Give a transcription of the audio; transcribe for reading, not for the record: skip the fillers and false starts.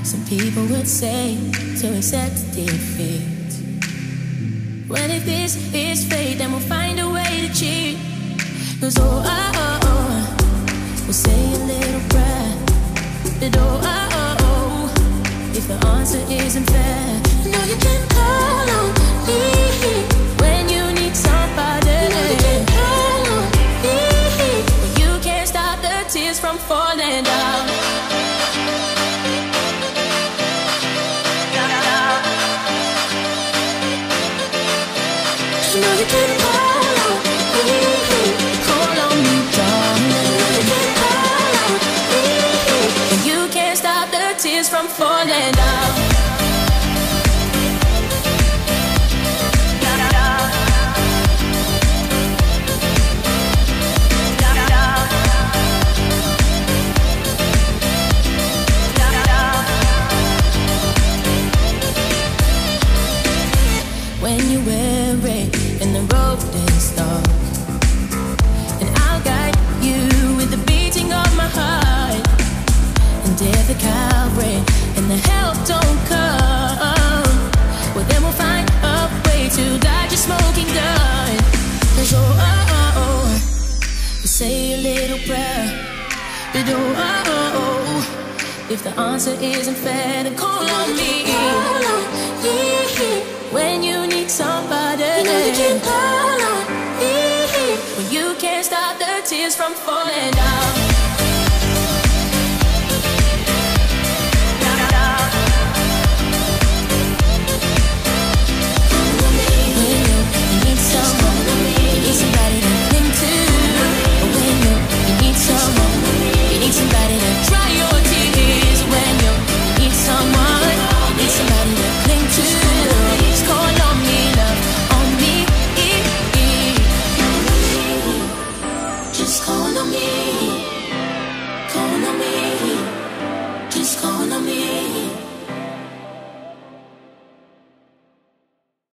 Some people would say to accept defeat. Well, if this is fate, then we'll find a way to cheat. 'Cause we'll say a little prayer. But if the answer isn't fair, no, you can call on me when you need somebody. No, you can call on me when you can't stop the tears from falling down. You know you can call on me, darling. You can call on me when you can't stop the tears from falling down. When you're weary and the road is dark, and I'll guide you with the beating of my heart. And if the Calvary and the help don't come, well then we'll find a way to dodge your smoking gun. 'Cause we'll say a little prayer. But if the answer isn't fair, then call on me. Call on me when you need somebody. You know you can call on me when you can't stop the tears from falling down.